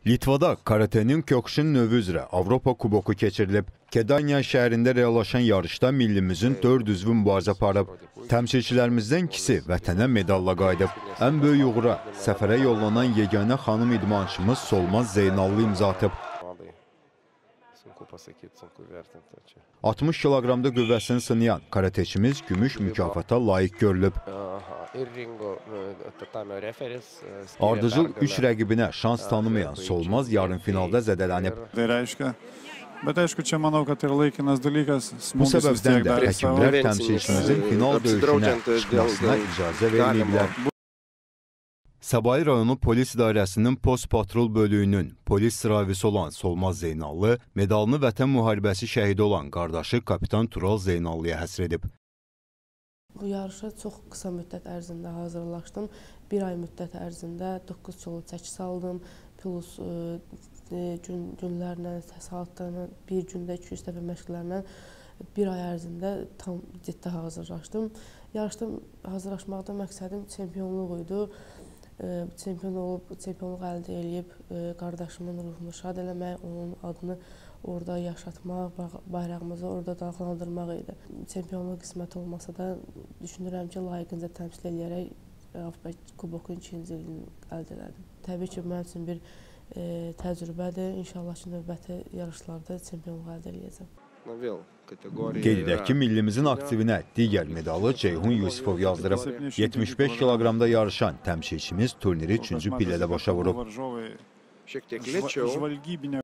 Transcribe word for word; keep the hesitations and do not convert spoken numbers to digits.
Litvada karatenin Kyokushin növü üzrə Avropa kuboku keçirilib. Kedanya şəhərində reallaşan yarışda millimizin dörd üzvü mübarizə aparıb. Təmsilçilərimizdən ikisi vətənə medalla qayıdıb. Ən böyük uğura səfərə yollanan yeganə xanım idmançımız Solmaz Zeynallı imza atıb. altmış kiloqramda qüvvəsini sınayan karateçimiz gümüş mükafata layiq görülüb. Ardıcıl üç rəqibinə şans tanımayan Solmaz yarım finalda zədələnib. Bu səbəbdən də həkimlər təmsilçimizin final döyüşünə çıxmasına icazə verməyiblər. Səbail rayonu polis idarəsinin post-patrol bölüyünün polis sıravisi olan Solmaz Zeynallı medalını Vətən müharibəsi şəhidi olan qardaşı kapitan Tural Zeynallıya həsr edib. Bu yarışa çox qısa müddət ərzində hazırlaşdım. Bir ay müddət ərzində doqquz kilo çəki saldım. Plus gün, günlərlə, saatlarla, bir gündə iki yüz dəfə məşqlərlə bir ay ərzində tam ciddi hazırlaşdım. Yarışda hazırlaşmaqda məqsədim çempionluq idi. Çempion olub, çempionluq əldə edib, qardaşımın ruhunu şad eləmək, onun adını orada yaşatmaq, bayrağımızı orada dalğalandırmaq idi. Çempionluq qismət olmasa da düşünürəm ki, layiqincə təmsil edərək Avropa kubokun ikinci ilini əldə elədim. Təbii ki, mənim üçün bir e, təcrübədir. İnşallah ki, növbəti yarışlarda çempionluq əldə edəcəm. Qeyd edək ki, millimizin aktivinə digər medalı Ceyhun Yusifov yazdırıb. yetmiş beş kiloqramda yarışan təmsilçimiz turniri üçüncü pillədə başa vurub.